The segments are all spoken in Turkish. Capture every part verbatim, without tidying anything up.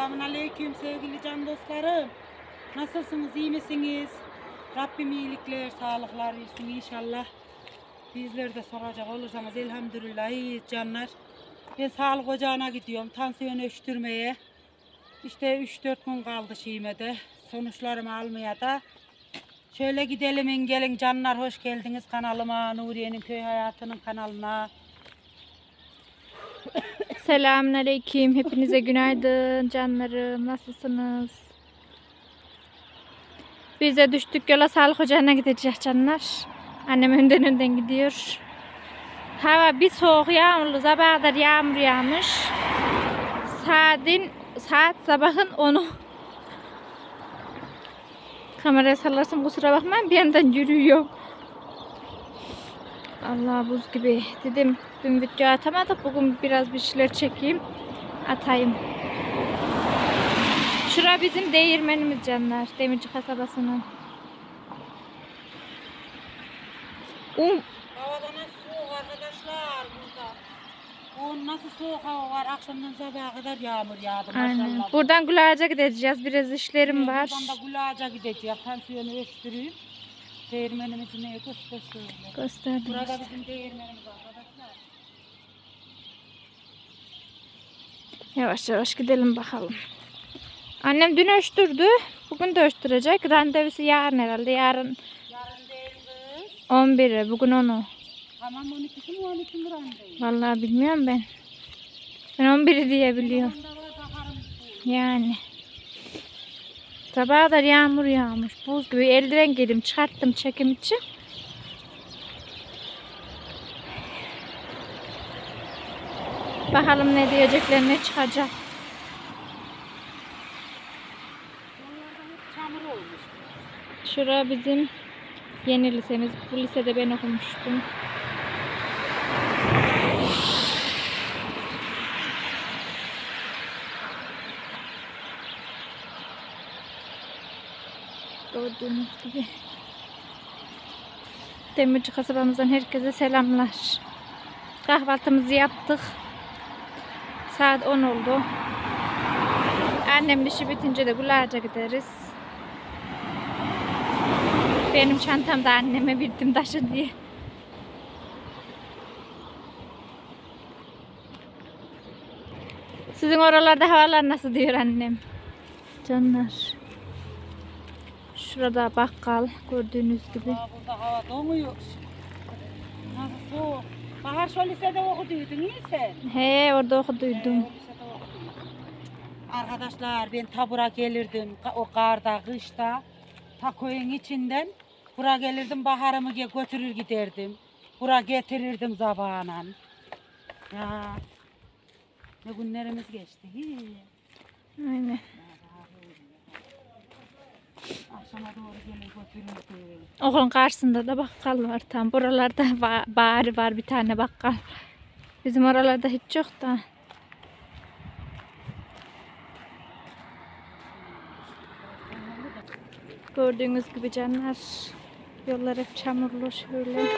Selamünaleyküm sevgili can dostlarım. Nasılsınız, iyi misiniz? Rabbim iyilikler, sağlıklar versin inşallah. Bizler de soracak olursanız elhamdülillah iyiyiz canlar. Ben sağlık ocağına gidiyorum tansiyon ölçtürmeye. İşte üç dört gün kaldı şeyime de. Sonuçlarımı almaya da. Şöyle gidelim gelin canlar, hoş geldiniz kanalıma, Nuriye'nin köy hayatının kanalına. Selamünaleyküm. Hepinize günaydın canlarım. Nasılsınız? Biz de düştük yola, sağlık ocağına gideceğiz canlar. Annem önden önden gidiyor. Hava bir soğuk, yağmurlu, sabaha kadar yağmur yağmış. Saatin, saat sabahın onu. Kameraya sallarsam kusura bakmayın, bir yandan yürüyorum. Allah buz gibi. Dedim dün video atamadık, bugün biraz bir şeyler çekeyim, atayım. Şura bizim değirmenimiz canlar, Demirci kasabasının. Um. Havada nasıl soğuk arkadaşlar burada. O nasıl soğuk hava var, akşamdan sabaha kadar yağmur yağdı Aynen. maşallah. Buradan Gülağaç'a gideceğiz, biraz işlerim Ee, var. Buradan da Gülağaç'a gideceğiz, tansiyonu ölçtüreyim. Değirmenimizi neye göster şöyle. Gösterdim. Burada bizim değirmenimiz arkadaşlar. Yavaş yavaş gidelim bakalım. Annem dün ölçtürdü, bugün de ölçtürecek. Randevusu yarın herhalde, yarın. Yarın değil kız. on biri, bugün onu. Tamam on ikisi mi on iki mi randevu? Vallahi bilmiyorum ben. Ben on biri diye biliyorum. Onda var bakarım. Yani. Sabaha kadar yağmur yağmış. Buz gibi. Eldiven giydim, çıkarttım çekim için. Bakalım ne diyecekler, ne çıkacak. Onlardan hep çamur olmuş. Şura bizim yeni lisemiz. Bu lisede ben okumuştum. Gördüğünüz gibi. Demirci kasabamızdan herkese selamlar. Kahvaltımızı yaptık. Saat on oldu. Annemin işi bitince de Gülağaç'a gideriz. Benim çantamda anneme bildim taşı diye. Sizin oralarda havalar nasıl diyor annem? Canlar. Şurada bakkal gördüğünüz gibi. Aa, burada hava donuyor. Nasıl soğuk. Bahar şu lisede okuduydun iyi sen. He, orada okuduydum. Arkadaşlar ben tabura gelirdim o karda, kışta, ta köyün içinden. Bura gelirdim, baharımı götürür giderdim. Bura getirirdim zabağına. Ya ne günlerimiz geçti. Hi. Aynen. Akşama doğru gelir götürürdüm. Okulun karşısında da bakkal var tam. Buralarda ba- bari var bir tane bakkal. Bizim oralarda hiç yok da. Gördüğünüz gibi canlar, yollar hep çamurlu şöyle.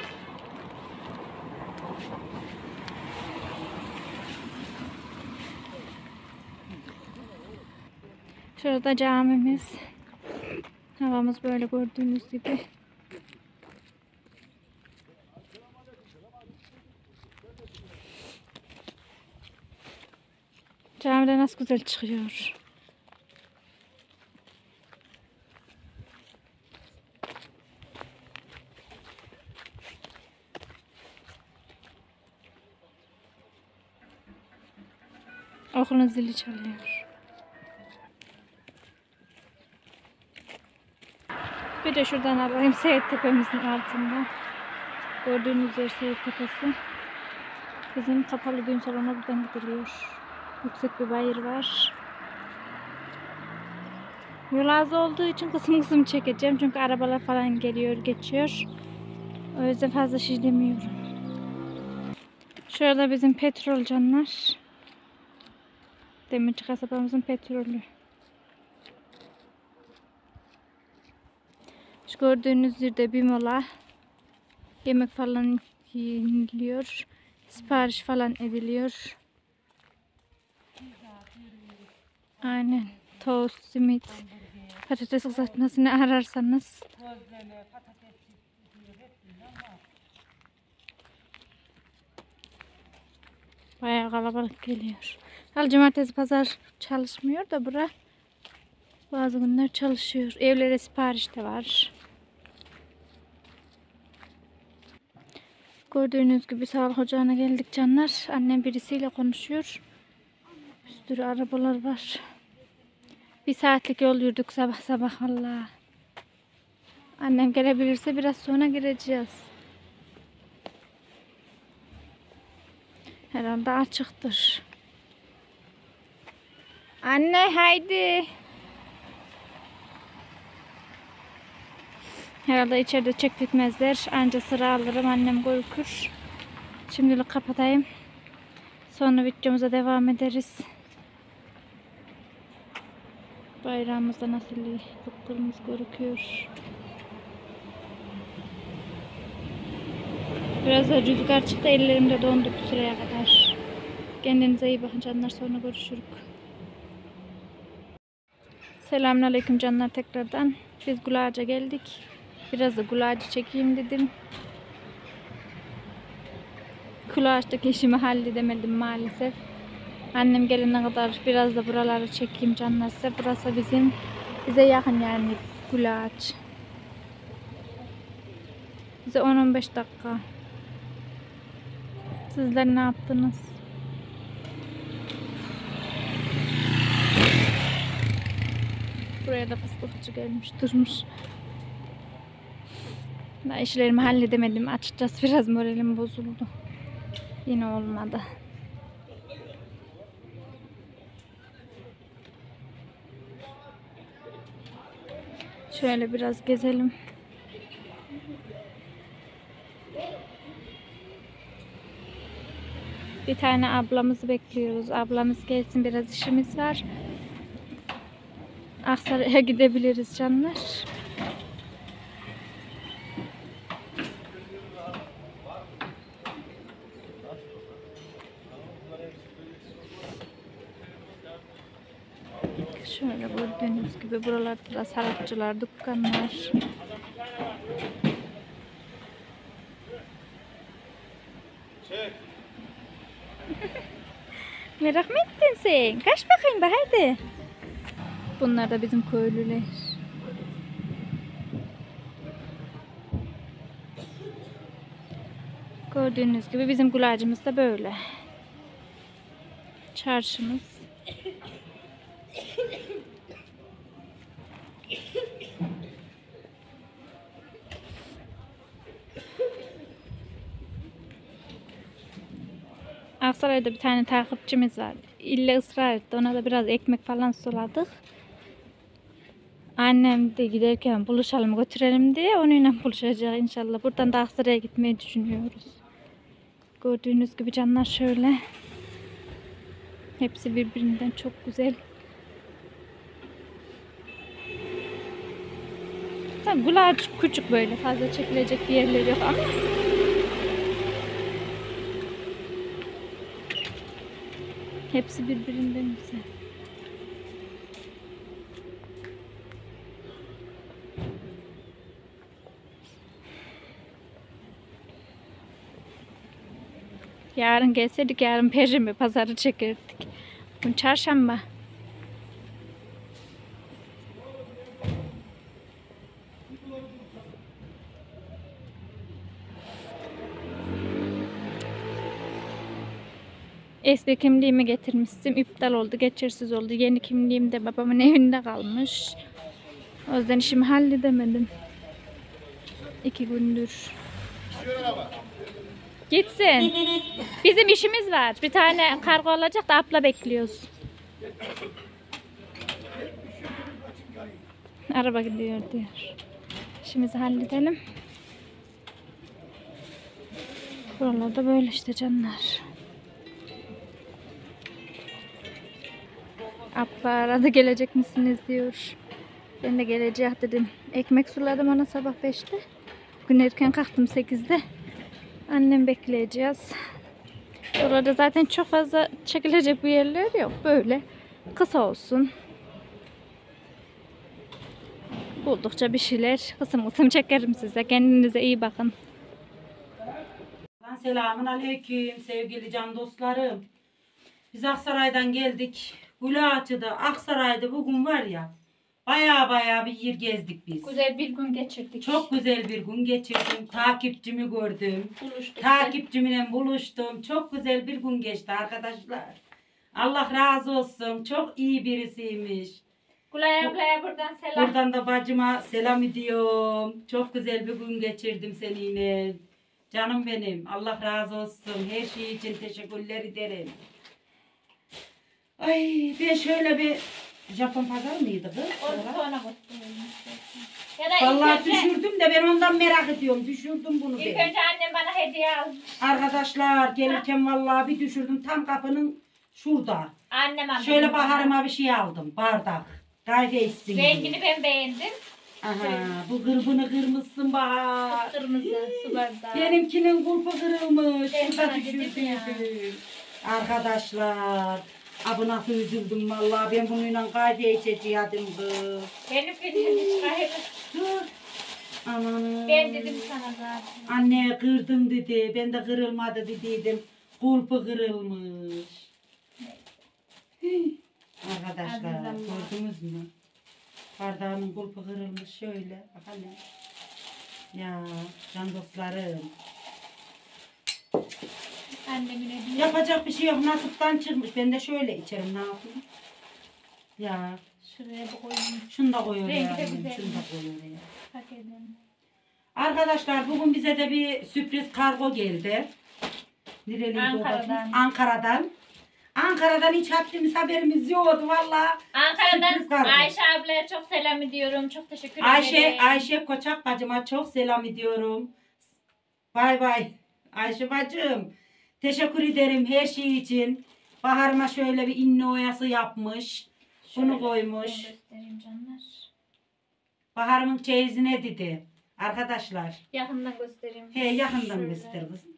Şurada camimiz. Havamız böyle gördüğünüz gibi. Camide nasıl güzel çıkıyor. Okulun zili çalıyor. Bir de şuradan alayım, Seyit Tepemizin altında. Gördüğünüz yer Seyit Tepesi. Bizim kapalı düğün salonu buradan gidiliyor. Yüksek bir bayır var. Yol az olduğu için kısım kısım çekeceğim. Çünkü arabalar falan geliyor, geçiyor. O yüzden fazla şey demiyorum. Şurada bizim petrol canlar. Demirci kasabamızın petrolü. Şu gördüğünüz yerde bir mola. Yemek falan yeniliyor. Sipariş falan ediliyor. Aynen. tost, simit, patates kızartması ne ararsanız. Közleme, patates çiftliği hepsinden var. Bayağı kalabalık geliyor. Hal cumartesi pazar çalışmıyor da bura bazı günler çalışıyor. Evlere sipariş de var. Gördüğünüz gibi sağlık ocağına geldik canlar. Annem birisiyle konuşuyor. Bir sürü arabalar var. Bir saatlik yol yürüdük sabah sabah Allah. Annem gelebilirse biraz sonra gireceğiz. Herhalde açıktır. Anne haydi. Herhalde içeride çektirtmezler. Anca sıra alırım. Annem korkur. Şimdilik kapatayım. Sonra videomuza devam ederiz. Bayrağımızda nasıl iyi. Kıpkırmızı gözüküyor. Biraz da rüzgar çıktı. Ellerim de dondu bu süreye kadar. Kendinize iyi bakın canlar. Sonra görüşürüz. Selamünaleyküm canlar tekrardan. Biz Gulağaç'a geldik. Biraz da Gulağaç'ı çekeyim dedim. Gulağaç'taki işimi halledemedim maalesef. Annem gelene kadar biraz da buraları çekeyim canlar size. Burası bizim bize yakın yani Gulağaç. Bize on on beş dakika. Sizler ne yaptınız? Buraya da fıstıkçı gelmiş durmuş. Daha işlerimi halledemedim. Açıkçası biraz moralim bozuldu. Yine olmadı. Şöyle biraz gezelim. Bir tane ablamızı bekliyoruz. Ablamız gelsin, biraz işimiz var. Aksaray'a gidebiliriz canlar. Şöyle gördüğünüz gibi buralarda da sanatçılar, dükkanlar. Merak mı ettin sen? Kaç bakayım be hadi. Bunlar da bizim köylüler. Gördüğünüz gibi bizim Gulağaç'ımız da böyle. Çarşımız. Aksaray'da bir tane takipçimiz var. İlle ısrar etti. Ona da biraz ekmek falan suladık. Annem de giderken buluşalım götürelim diye onunla buluşacak inşallah. Buradan da Aksaray'a gitmeyi düşünüyoruz. Gördüğünüz gibi canlar şöyle. Hepsi birbirinden çok güzel. Tabii Gulağaç küçük böyle fazla çekilecek bir yerleri yok ama. Hepsi birbirinden güzel. Yarın gelseydik yarın Perşembe pazarı çekerdik. Bugün çarşamba. Eski kimliğimi getirmiştim. İptal oldu, geçersiz oldu. Yeni kimliğim de babamın evinde kalmış. O yüzden işimi halledemedim. İki gündür. Gitsin. Bizim işimiz var. Bir tane kargo olacak da abla bekliyoruz. Araba gidiyor diyor. İşimizi halledelim. Buralarda böyle işte canlar. Abla arada gelecek misiniz diyor. Ben de gelecek dedim. Ekmek suladım ona sabah beşte. Bugün erken kalktım sekizde. Annem bekleyeceğiz. Oralarda zaten çok fazla çekilecek bir yerler yok. Böyle kısa olsun. Buldukça bir şeyler kısım kısım çekerim size. Kendinize iyi bakın. Selamun aleyküm sevgili can dostlarım. Biz Aksaray'dan geldik. Gülağaçı'da, Aksaray'da bugün var ya baya baya bir yer gezdik biz. Güzel bir gün geçirdik. Çok güzel bir gün geçirdim. Takipçimi gördüm. Buluştuk. Takipçimle buluştum. Çok güzel bir gün geçti arkadaşlar. Allah razı olsun. Çok iyi birisiymiş. Gülay ablaya buradan selam. Buradan da bacıma selam ediyorum. Çok güzel bir gün geçirdim seninle. Canım benim. Allah razı olsun. Her şey için teşekkürler ederim. Ay ben şöyle bir Japon pazarı mıydı kız? Onu sonra göstereyim. Ya da Vallahi ilk önce, düşürdüm de ben ondan merak ediyorum. Düşürdüm bunu ilk ben. önce annem bana hediye almış. Arkadaşlar gelirken vallahi bir düşürdüm. Tam kapının şurada. Annem aldı. Şöyle baharıma bir şey aldım. Bardak. Kahve içsin. diye. Rengini ben beğendim. Aha, bu gırbını kırmışsın Bahar. Kırmızı su bardağı. Benimkinin kulpu kırılmış. Ben Şurada sana dedim ya. düşürdüydüm. Arkadaşlar. Abi nasıl üzüldüm vallahi. Ben bununla kahve içeceğim kız. Benimkinin hiç gayrı. Dur. Aman. Ben dedim sana zaten. Anne kırdım dedi. Ben de kırılmadı dediydim. Kulpu kırılmış. Hii. Arkadaşlar Aziz Allah. gördünüz mü? Bardağımın kulpu kırılmış şöyle. Bakalım. Ya can dostlarım. Annemin hediye. Yapacak bir şey yok. Nasipten çıkmış. Ben de şöyle içerim. Ne yapayım? Ya Şuraya bir koyayım. şunu da koyuyor Rengi ya. de Şunu güzel. da koyuyor ya. Hak edelim. Arkadaşlar bugün bize de bir sürpriz kargo geldi. Nereliydi o Ankara'dan. bacımız? Ankara'dan. Ankara'dan hiç haddimiz haberimiz yoktu valla. Sürpriz Ankara'dan kargo. Ayşe ablaya çok selam ediyorum. Çok teşekkür Ayşe, ederim. Ayşe Koçak bacıma çok selam ediyorum. Bay bay. Ayşe bacım. Teşekkür ederim her şey için. Baharıma şöyle bir inne oyası yapmış. Bunu Şöyle koymuş. ben göstereyim canlar. Baharımın çeyizine dedi. Arkadaşlar. Yakından göstereyim. He yakından Şöyle. göster kızım.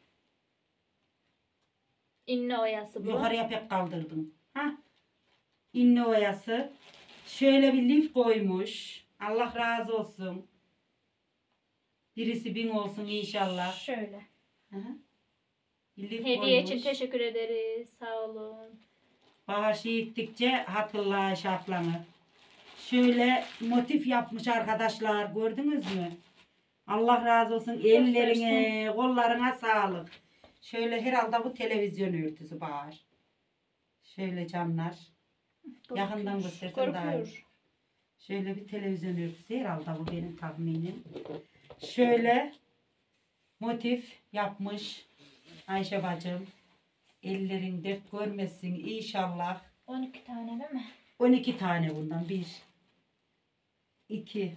İnne oyası bu. Yukarıya pek kaldırdım. Ha? İnne oyası. Şöyle bir lif koymuş. Allah razı olsun. Birisi bin olsun inşallah. Şöyle. Hı hı. Bir lif Hediye koymuş. için teşekkür ederiz. Sağ olun. Bahar şey ettikçe hatırla şartlanır. Şöyle motif yapmış arkadaşlar. Gördünüz mü? Allah razı olsun. Ellerine, kollarına sağlık. Şöyle herhalde bu televizyon örtüsü Bahar. Şöyle canlar. Yakından göstersen daha iyi. Korkuyor. Şöyle bir televizyon örtüsü herhalde bu benim tahminim. Şöyle motif yapmış Ayşe bacım. Ellerin dert görmesin inşallah. on iki tane değil mi? on iki tane bundan. bir, iki,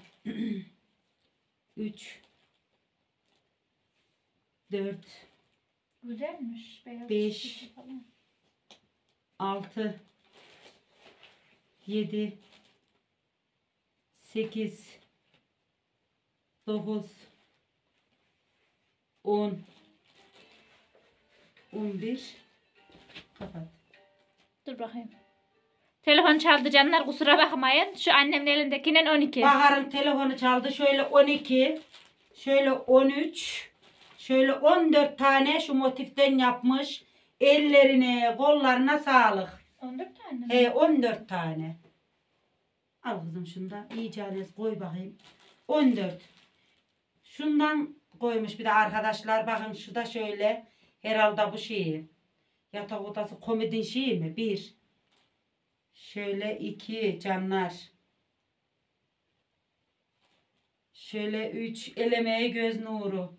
üç, dört, Güzelmiş. Beyaz Beş. çiçekli falan. altı, yedi, sekiz, dokuz, on, on bir. Kapat. Dur bakayım. Telefon çaldı canlar, kusura bakmayın. Şu annemin elindekinin on iki. Bahar'ın telefonu çaldı. Şöyle on iki, şöyle on üç, şöyle on dört tane şu motiften yapmış. Ellerine, kollarına sağlık. on dört tane mi? He on dört tane. Al kızım şunu da iyice koy bakayım. on dört. Şundan koymuş bir de arkadaşlar. Bakın şu da şöyle. Herhalde bu şeyi. Yatak odası komedin şeyi mi? Bir. Şöyle iki canlar. Şöyle üç. El emeği göz nuru.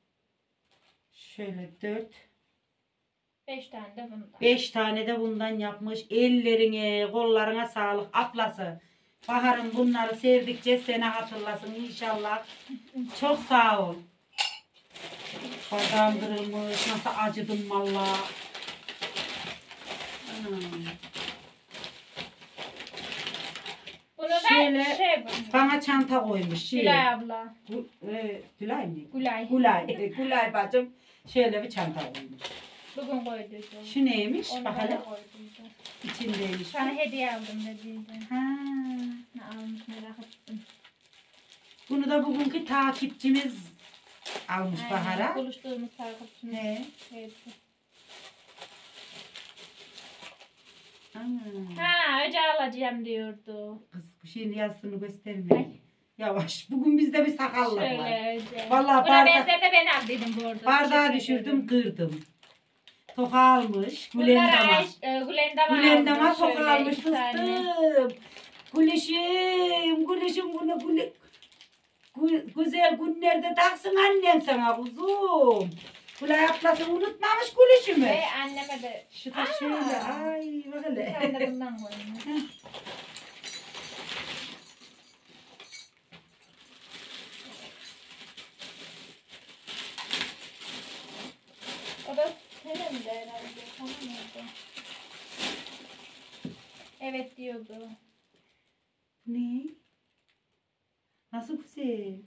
Şöyle dört. beş tane de bundan. Beş tane de bundan yapmış. Ellerine, kollarına sağlık ablası. Bahar'ın bunları sevdikçe seni hatırlasın inşallah. Çok sağ ol. Bardağım kırılmış. Nasıl acıdım valla. Hmm. Bunu da Şöyle şey bu. Bana çanta koymuş. Şey. Gülay abla. Gu- e, Gülay mı? Gülay. Gülay. E, Gülay bacım şöyle bir çanta koymuş. Bugün koyduydu. Şu neymiş? Onu Bakalım. bana koyduydu. İçindeymiş. Sana hediye aldım dediydi. Ha. Ne almış merak ettim. Bunu da bugünkü takipçimiz almış Aynen, Bahar'a. buluştuğumuz takipçimiz. He. Evet. Ana. Ha, öce alacağım diyordu. Kız bu şeyin yazısını gösterme. Yavaş. Bugün bizde bir sakallık var. Şöyle öce. Vallahi Buna bardak- benzer de ben aldıydım bu arada. Bardağı Teşekkür düşürdüm, ederim. kırdım. Toka almış. Gülendam'a. Bunlara e, Gülendam'a Gülendam'a aldım. toka Şöyle almış iki tane. fıstığım. Gülüşüm, gülüşüm bunu gülü... Gü- güzel günlerde taksın annen sana kuzum. Gülay ablasını unutmamış gülüşümü. Ve anneme de Şu da şöyle, ay bir böyle. tane de bundan koyayım. O da senin de herhalde. Tamam mıydı? Evet diyordu. Ne? Nasıl güzel?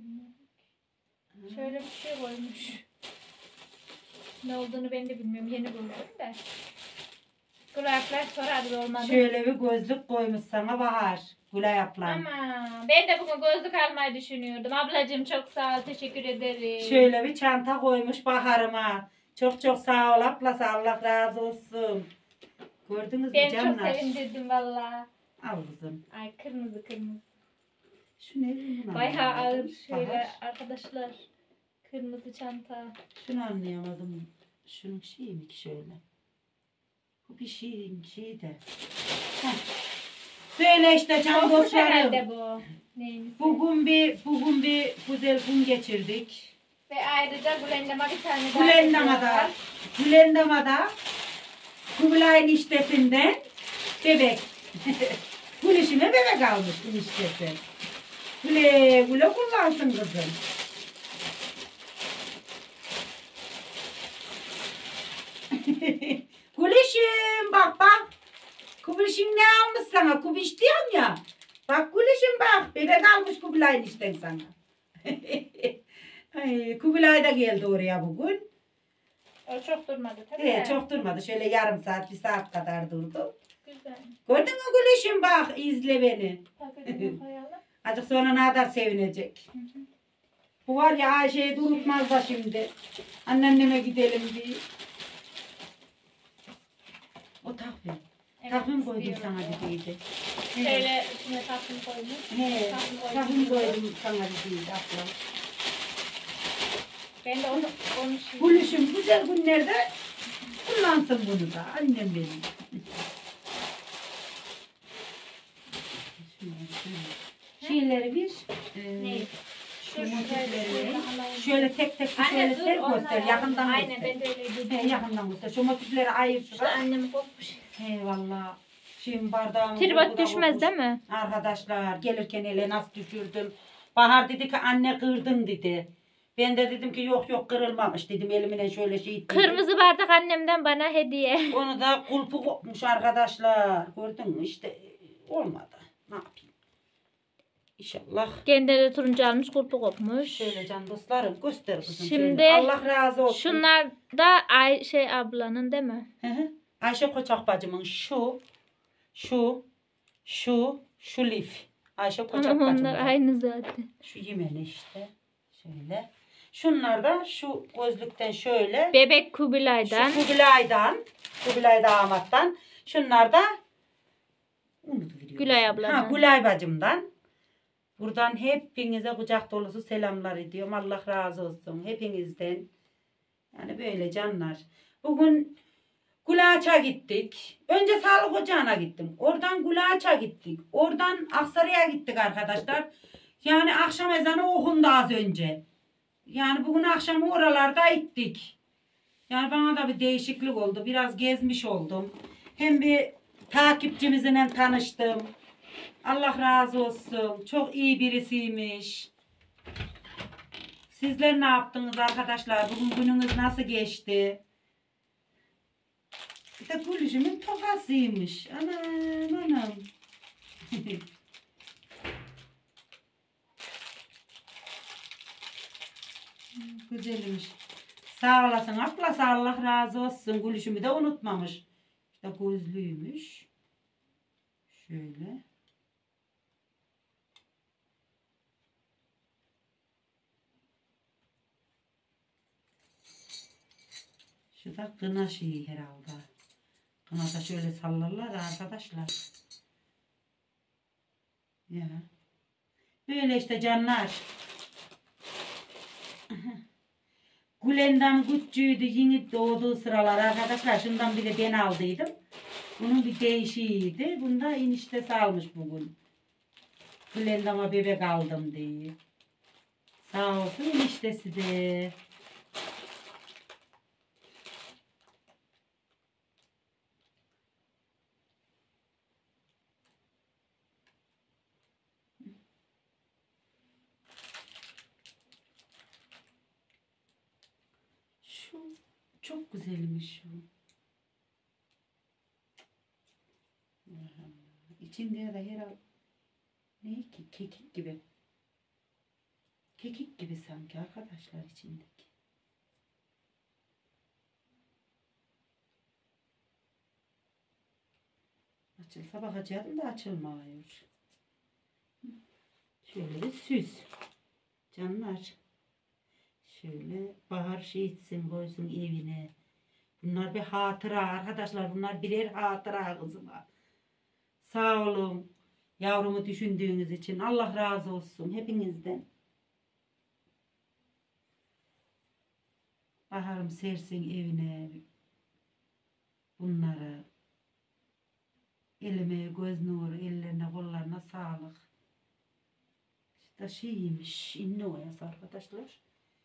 Şöyle bir şey koymuş. Ne olduğunu ben de bilmiyorum. Yeni buldum da. Kulaklar sorardı olmadı. Şöyle bir gözlük koymuş sana Bahar. Gülay ablam. Ama ben de bugün gözlük almayı düşünüyordum. Ablacığım çok sağ ol. Teşekkür ederim. Şöyle bir çanta koymuş Bahar'ıma. Çok çok sağ ol ablası. Allah razı olsun. Gördünüz mü Ben çok canlar? sevindirdim valla. Al kızım. Ay kırmızı kırmızı. Şu ne? Bunu Bayağı ağır anlayamadım. şöyle Bahar. arkadaşlar. Kırmızı çanta. Şunu anlayamadım. Şunun şeyi mi ki şöyle? Bu bir şeyin şeyi de. Heh. Böyle işte can Çok dostlarım. herhalde bu. Neymiş? Bugün bir bugün bir güzel gün geçirdik. Ve ayrıca Gülendam'a bir tane daha. Gülendama'da, Gülendama'da Kubilay'ın iştesinden bebek. Gülüşüme bebek almış iştesi. Güle güle kullansın kızım. Gülüşüm bak bak. Kubişin ne almış sana? Kubiş diyorum ya. Bak Gülüşüm bak. Bebek almış Kubilay'ın işten sana. Ay, Kubilay da geldi oraya bugün. O çok durmadı tabii. Ee, çok durmadı. Şöyle yarım saat, bir saat kadar durdu. Güzel. Gördün mü Gülüşüm bak izle beni. Paketini koyalım. Azıcık sonra ne kadar sevinecek. Bu var ya Ayşe'yi de unutmaz da şimdi. Anneanneme gidelim diye. O takvim. Evet, Takvim koydum istiyorum. sana dediydi. Şöyle içine takvim koymuş. He, Takvim koydum. takvim koydum sana dediydi ablam. Ben de onu onu şey. Gülüşüm güzel günlerde kullansın bunu da annem benim. Şeyleri bir, e, Ne? şu Dur, motifleri şöyle, bir, şöyle tek tek bir Anne şöyle dur, ser onlar göster, ayrı. yakından Aynen göster. ben de öyle He, dedim. yakından göster, şu motifleri ayır İşte şuraya. annem kopmuş. He valla, şimdi bardağımın Tribot koku da düşmez kokmuş. değil mi? Arkadaşlar gelirken ele nasıl düşürdüm. Bahar dedi ki anne kırdın dedi. Ben de dedim ki yok yok kırılmamış dedim elimine şöyle şey ettim. Kırmızı bardak annemden bana hediye. Onu da kulpu kopmuş arkadaşlar. Gördün mü işte olmadı. Ne yapayım? İnşallah. Kendileri turuncu almış, kulpu kopmuş. Şöyle can dostlarım göster kızım. Şimdi şöyle. Allah razı olsun. Şunlar da Ay şey ablanın değil mi? Hı hı. Ayşe Koçak bacımın şu, şu, şu, şu lif. Ayşe Koçak Ama bacımın. onlar aynı zaten. Şu yemeni işte. Şöyle. Şunlar da şu gözlükten şöyle. Bebek Kubilay'dan. Şu Kubilay'dan. Kubilay damattan. Şunlar da unutuveriyorum. Gülay abladan. Ha, Gülay bacımdan. Buradan hepinize kucak dolusu selamlar ediyorum. Allah razı olsun hepinizden. Yani böyle canlar. Bugün Gulaç'a gittik. Önce sağlık ocağına gittim. Oradan Gulaç'a gittik. Oradan Aksaray'a gittik arkadaşlar. Yani akşam ezanı okundu az önce. Yani bugün akşam oralarda gittik. Yani bana da bir değişiklik oldu. Biraz gezmiş oldum. Hem bir takipçimizle tanıştım. Allah razı olsun. Çok iyi birisiymiş. Sizler ne yaptınız arkadaşlar? Bugün gününüz nasıl geçti? Bir de Gülüşümün tokasıymış. Anam anam. Güzelmiş. Sağ olasın ablası, Allah razı olsun. Gülüşümü de unutmamış. İşte gözlüymüş. Şöyle. Şu da kına şeyi herhalde. Kına da şöyle sallarlar arkadaşlar. Ya. Böyle işte canlar. Gülendam küçüğüydü, yeni doğduğu sıralar arkadaşlar. Şundan bir de ben aldıydım. Bunun bir değişiydi. Bunda eniştesi almış bugün. Gülendam'a bebek aldım diye. Sağ olsun eniştesi de. Şu çok güzelmiş şu. İçinde de herhalde ne ki kekik gibi. Kekik gibi sanki arkadaşlar içindeki. Açılsa bakacaktım da açılmıyor. Şöyle bir süs. Canlar. Şöyle bahar şey etsin koysun evine. Bunlar bir hatıra arkadaşlar. Bunlar birer hatıra kızıma. Sağ olun. Yavrumu düşündüğünüz için. Allah razı olsun hepinizden. Baharım sersin evine. Bunları. Elime göz nuru, ellerine kollarına sağlık. İşte şeymiş. İnne oyası arkadaşlar.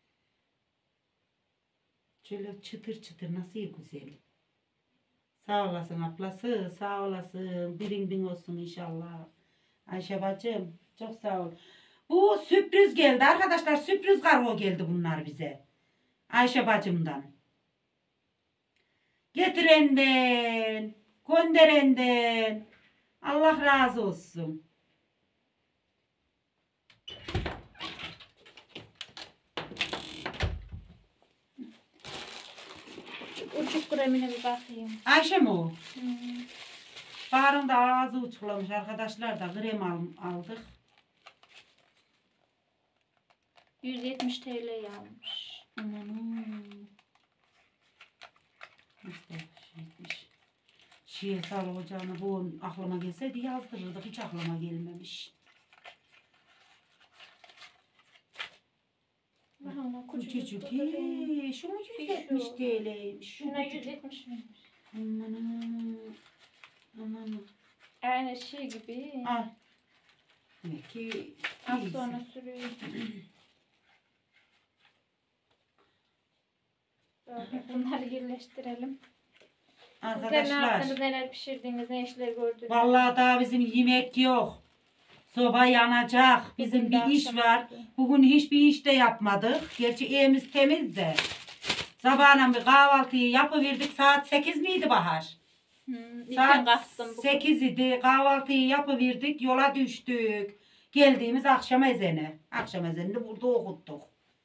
Şöyle çıtır çıtır nasıl güzel. Sağ olasın ablası, sağ olasın. Birin bin olsun inşallah. Ayşe bacım, çok sağ ol. Bu sürpriz geldi arkadaşlar. Sürpriz kargo geldi bunlar bize. Ayşe bacımdan. Getirenden, gönderenden. Allah razı olsun. Uçuk kremine bir bakayım. Ayşe mi o? Hmm. Bahar'ın da ağzı uçuklamış arkadaşlar da krem al- aldık. yüz yetmiş T L almış. Aman. Nasıl şeymiş. Şiye sağlık ocağına bu aklıma gelseydi yazdırırdık. Hiç aklıma gelmemiş. Aha, Küçücük. küçücük. He, şu mu yüz yetmiş T L'ymiş. Şuna yüz yetmiş miymiş? Aman. Aman. Aynı şey gibi. Al. Demek ki Az iyisin. sonra sürüyor. Böyle bunları birleştirelim. Sizler ne Arkadaşlar. yaptınız, neler pişirdiniz, ne işler gördünüz? Vallahi daha bizim yemek yok. Soba yanacak. Bizim Bugün bir de iş akşam var. oldu. Bugün hiçbir iş de yapmadık. Gerçi evimiz temiz de. Sabahına bir kahvaltıyı yapıverdik. Saat sekiz miydi Bahar? Hmm, ilken Saat kalktım bugün. sekiz idi. Kahvaltıyı yapıverdik. Yola düştük. Geldiğimiz akşam ezeni. Akşam ezenini burada okuttuk.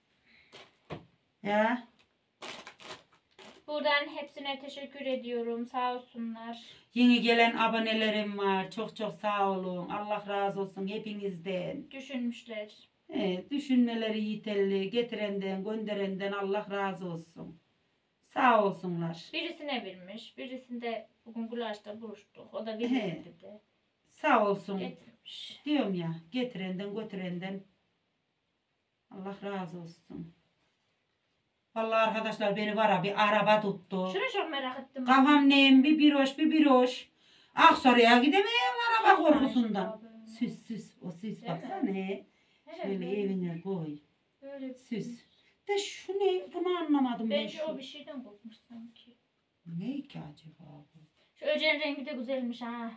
Ya. Buradan hepsine teşekkür ediyorum. Sağ olsunlar. Yeni gelen abonelerim var. Çok çok sağ olun. Allah razı olsun hepinizden. Düşünmüşler. Evet, düşünmeleri yeterli. Getirenden, gönderenden Allah razı olsun. Sağ olsunlar. Birisine vermiş. Birisinde bugün Gulaş'ta buluştuk. O da verir dedi. Sağ olsun. Getirmiş. Diyorum ya, getirenden, götürenden Allah razı olsun. Vallahi arkadaşlar beni var ya bir araba tuttu. Şunu çok merak ettim. Kafam neyim bir biroş bir biroş. Aksaray'a gidemeyen araba korkusundan. Süs süs o süs Değil baksana mi? ne. Evet, Şöyle böyle- evine koy. Böyle bir Süs. De şu ne bunu anlamadım ben Bence şu. o bir şeyden korkmuş sanki. Ne ki acaba bu? Şu öceğin rengi de güzelmiş ha.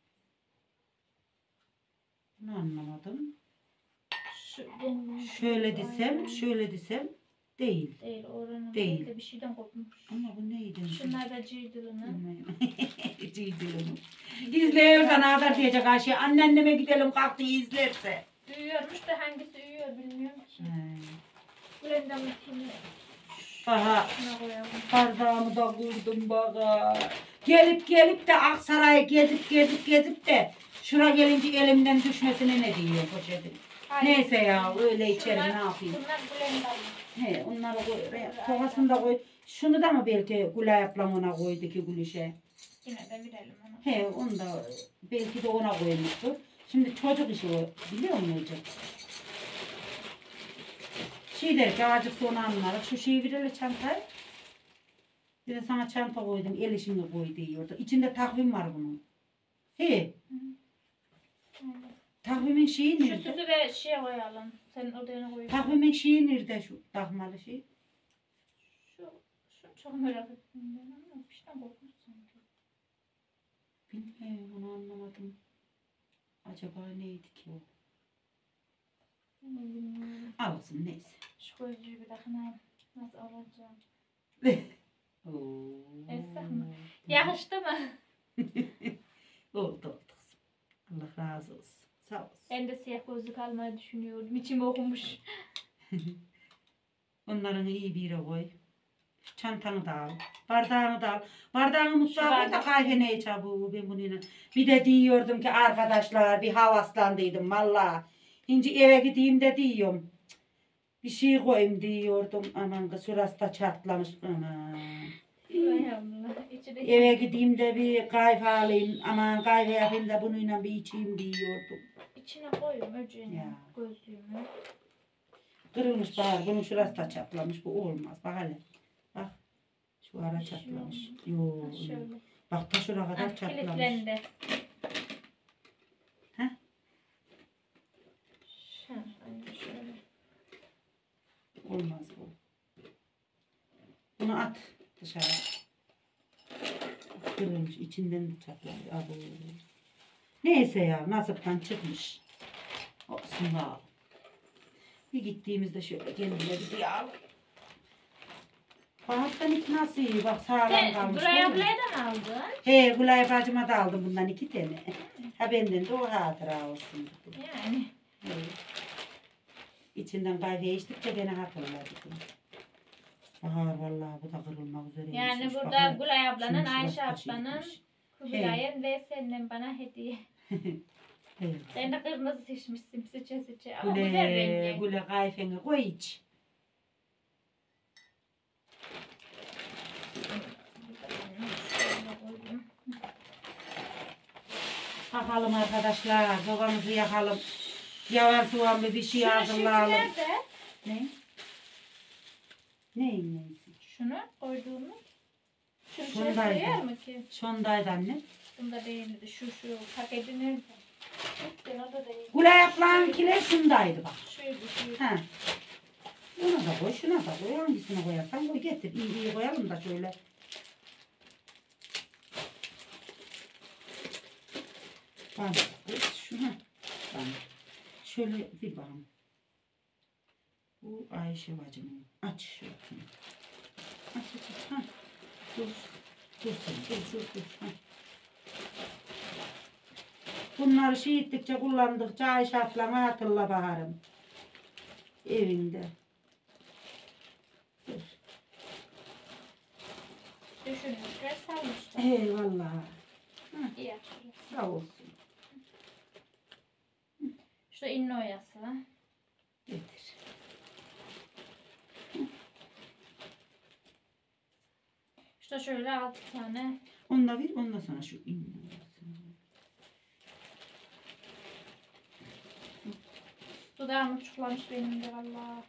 Bunu anlamadım. Şu rengi- Şöyle desem, Aynen. şöyle desem değil. Değil oranın Değil. değil de bir şeyden korkmuş. Ama bu neydi? Şunlar da cıydırını. Cıydırını. İzliyorsan haber diyecek Ayşe. Annenneme gidelim kalktı izlerse. Uyuyormuş da hangisi uyuyor bilmiyorum ki. He. Buraya mutlu. Daha Şuna koyalım. bardağımı da kurdum bana. Gelip gelip de Aksaray'ı gezip gezip gezip de şura gelince elimden düşmesine ne diyor poşetin. Hayır. Neyse ya öyle içerim Şunlar- ne yapayım. Bunlar blender. He onları koy. oraya. Kovasını da koy. Şunu da mı belki Gülay ablam ona koydu ki Gülüş'e? Yine de verelim ona. He onu da belki de ona koymuştur. Şimdi çocuk işi o biliyor musun hocam? Şey der ki azıcık sonra anlarız. Şu şeyi verelim çantayı. Bir de sana çanta koydum. El işini koy diyordu. İçinde takvim var bunun. He. Takvimin şeyi Şu nerede? süsü de şeye koyalım. Senin odaya koyalım. Takvimin şeyi nerede şu takmalı şey? Şu, şu çok merak ettim ben ama bir şeyden korkmuş sanki. Bilmiyorum onu anlamadım. Acaba neydi ki o? Bilmiyorum. Alsın neyse. Şu gözlüğü bir takınayım. Nasıl alacağım? Oo. Esnaf mı? Yakıştı mı? Oldu oldu kızım. Allah razı olsun. Sağ olsun. Ben de siyah gözlük almayı düşünüyordum. İçim okumuş. Onların iyi bir yere koy. Çantanı da al. Bardağını da al. Bardağını mutfağa koy da bardak. kahveneye çabuk. Ben bununla. Bir de diyordum ki arkadaşlar bir havaslandıydım valla. Şimdi eve gideyim de diyorum. Bir şey koyayım diyordum. Aman kız şurası da çatlamış. Aman. Hay Allah. İçi de Eve gideyim de bir kahve alayım. Aman kahve yapayım da bununla bir içeyim diyordum. İçine koyuyorum öceğini. Ya. Gözlüğümü. Kırılmış bahar. Bunun şurası da çatlamış. Bu olmaz. Bak hele. Bak. Şu ara Bir şey çatlamış. olmaz. Yoo. Ha, şöyle. Bak ta şuraya kadar Ah, çatlamış. kilitlendi. Heh. Şöyle. Aynen şöyle. Olmaz bu. Bunu at dışarı. Kırılmış. İçinden de çatlamış. Abo. Neyse ya. Nasipten çıkmış. Olsun da. Bir gittiğimizde şöyle kendine bir yağ. Bahattan iki nasıl iyi. Bak sağlam Sen kalmış. Duray değil mi? ablaya da mı aldın? He Gülay bacıma da aldım bundan iki tane. Ha benden de o hatıra olsun dedim. Yani. He. İçinden kahve içtikçe beni hatırladı. Bahar vallahi bu da kırılmak üzereymiş. Yani Bak burada hele. Gülay ablanın, Şunun Ayşe şurası da ablanın, şeymiş. Kubilay'ın ve senin bana hediye. He. Sen de kırmızı seçmişsin sıça sıça. Ama güzel Güle rengi. güle kahveni koy iç. Şöyle koydum. Bakalım arkadaşlar babamızı yakalım. Yavan soğan bir şey Şunun şişi hazırlayalım. nerede? Ne? Neyin neyisi? Şunu koyduğumu. Şunu şey Şundaydı. sığar mı ki? Şondaydı anne. Bunda değildi. Şu şu paketi nerede? Ben o da değil. Gülay ablanınkiler şundaydı bak. Şuydu şuydu. Ha. Ona da koy, şuna da koy. Hangisini koyarsan koy getir. İyi iyi koyalım da şöyle. Bak, şuna. Bak. Şöyle bir bakalım. Bu Ayşe bacımın. Aç şurasını. Aç aç aç. Ha. Dur. Dur sen. Dur dur dur. Ha. Bunları şey ettikçe kullandıkça Ayşe ablama hatırla baharım. Evinde. Dur. Düşünmüşler salmışlar. Eyvallah. İyi açıyoruz. Sağ olsun. Şu inne oyası. Getir. İşte şöyle altı tane. Onu da ver, ondan sonra şu inme. Dudağım uçuklamış benim de valla.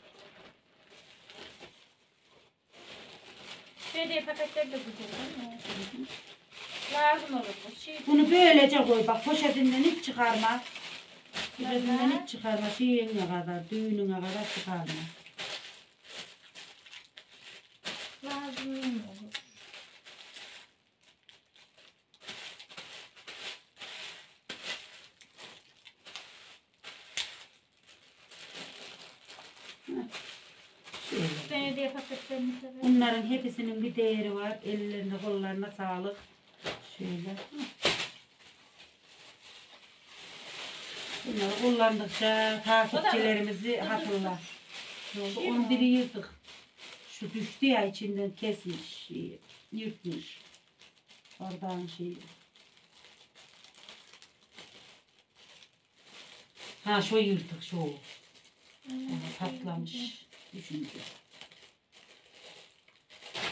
Şöyle paketleri de güzel değil mi? Lazım olur bu. Şey, Bunu böylece koy bak poşetinden hiç çıkarma. Poşetinden Neden? hiç çıkarma. Şeyine kadar, düğününe kadar çıkarma. lazım olur. Şöyle. Belediye paketlerini severim. Bunların hepsinin bir değeri var. Ellerine kollarına sağlık. Şöyle. Bunları kullandıkça takipçilerimizi hatırlar. Şey Onu mi? biri yırtık. Şu düştü ya içinden kesmiş. Şey, yırtmış. Oradan şey. Ha şu yırtık şu. Evet, Patlamış. Düşünce.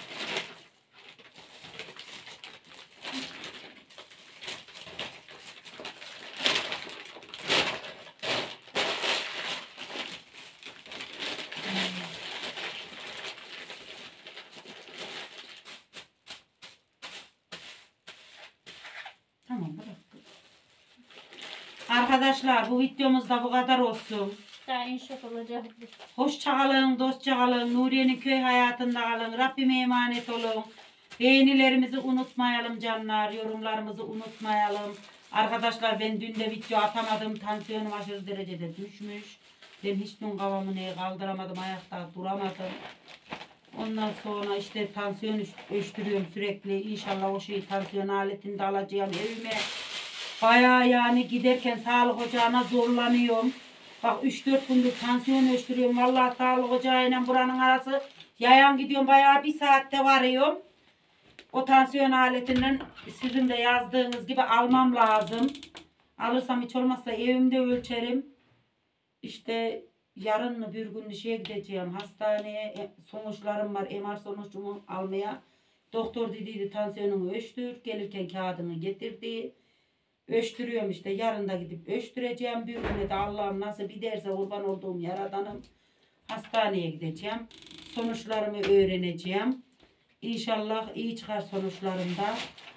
Arkadaşlar bu videomuzda bu kadar olsun. Daha inşallah olacak. Hoşça kalın, dostça kalın. Nuriye'nin köy hayatında kalın. Rabbime emanet olun. Beğenilerimizi unutmayalım canlar. Yorumlarımızı unutmayalım. Arkadaşlar ben dün de video atamadım. Tansiyonum aşırı derecede düşmüş. Ben hiç dün kafamı neye kaldıramadım. Ayakta duramadım. Ondan sonra işte tansiyon üş- ölçtürüyorum sürekli. İnşallah o şeyi tansiyon aletini de alacağım evime. Bayağı yani giderken sağlık ocağına zorlanıyorum. Bak üç dört gündür tansiyon ölçtürüyorum. Vallahi sağlık ocağıyla buranın arası yayan gidiyorum. Bayağı bir saatte varıyorum. O tansiyon aletinden sizin de yazdığınız gibi almam lazım. Alırsam hiç olmazsa evimde ölçerim. İşte yarın mı bir gün şeye gideceğim. Hastaneye e, sonuçlarım var. M R sonucumu almaya. Doktor dediydi tansiyonunu ölçtür. Gelirken kağıdını getirdi. Ölçtürüyorum işte. Yarın da gidip ölçtüreceğim. Bir güne de Allah'ım nasıl bir derse kurban olduğum yaradanım. Hastaneye gideceğim. Sonuçlarımı öğreneceğim. İnşallah iyi çıkar sonuçlarımda.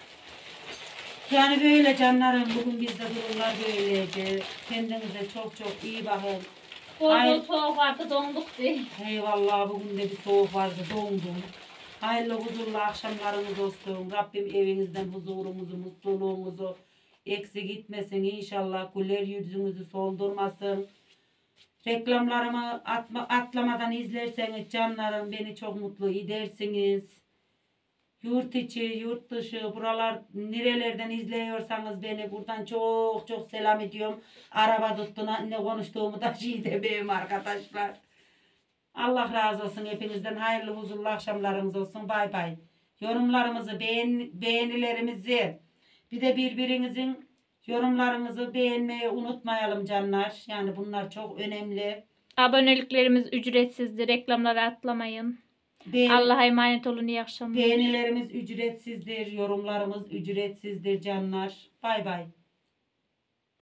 Yani böyle canlarım. Bugün bizde durumlar böyleydi. Kendinize çok çok iyi bakın. Bol Ay- bol soğuk vardı donduk diye. Eyvallah bugün de bir soğuk vardı. Dondum. Hayırlı huzurlu akşamlarınız olsun. Rabbim evinizden huzurumuzu, mutluluğumuzu eksik gitmesin. İnşallah güler yüzünüzü soldurmasın. Reklamlarımı atma, atlamadan izlerseniz canlarım beni çok mutlu edersiniz. Yurt içi, yurt dışı, buralar nerelerden izliyorsanız beni buradan çok çok selam ediyorum. Araba tuttuğuna ne konuştuğumu da şey demeyeyim arkadaşlar. Allah razı olsun hepinizden. Hayırlı huzurlu akşamlarınız olsun. Bay bay. Yorumlarımızı, beğen, beğenilerimizi bir de birbirinizin yorumlarınızı beğenmeyi unutmayalım canlar. Yani bunlar çok önemli. Aboneliklerimiz ücretsizdir. Reklamları atlamayın. Beğen- Allah'a emanet olun. İyi akşamlar. Beğenilerimiz ücretsizdir, yorumlarımız ücretsizdir canlar. Bay bay.